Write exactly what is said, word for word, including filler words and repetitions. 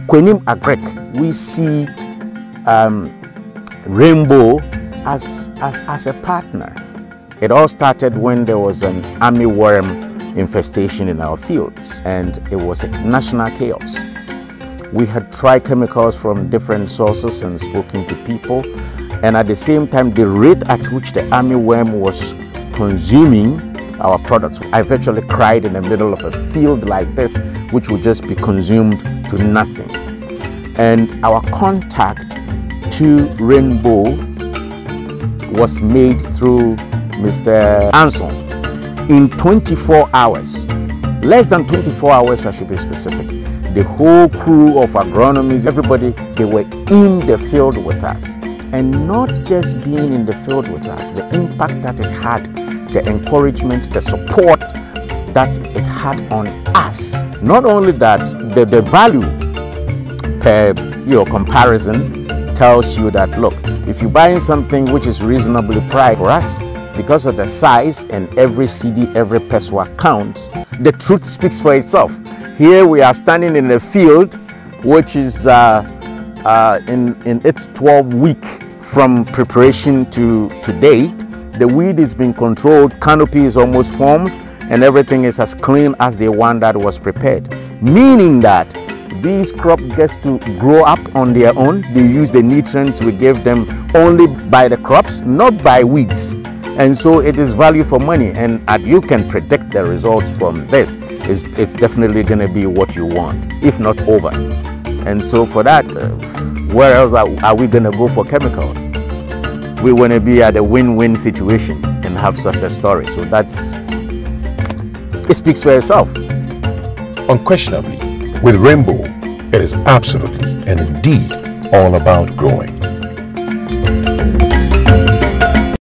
Kwenim Agrek, we see um, Rainbow as, as, as a partner. It all started when there was an armyworm infestation in our fields, and it was a national chaos. We had tried chemicals from different sources and spoken to people, and at the same time, the rate at which the armyworm was consuming our products, I virtually cried in the middle of a field like this, which would just be consumed to nothing. And our contact to Rainbow was made through Mister Anson. In twenty-four hours, less than twenty-four hours, I should be specific, the whole crew of agronomists, everybody, they were in the field with us. And not just being in the field with us, the impact that it had, the encouragement, the support that it had on us. Not only that, the, the value per your comparison tells you that, look, if you're buying something which is reasonably priced for us, because of the size and every C D, every peswa counts, the truth speaks for itself. Here we are standing in a field which is uh, uh, in, in its twelve week from preparation to today. The weed is being controlled, canopy is almost formed, and everything is as clean as the one that was prepared. Meaning that these crops get to grow up on their own. They use the nutrients we give them only by the crops, not by weeds. And so it is value for money, and uh, you can predict the results from this. It's, it's definitely going to be what you want, if not over. And so for that, uh, where else are, are we going to go for chemicals? We want to be at a win-win situation and have success stories. So that's, it speaks for itself. Unquestionably, with Rainbow, it is absolutely and indeed all about growing.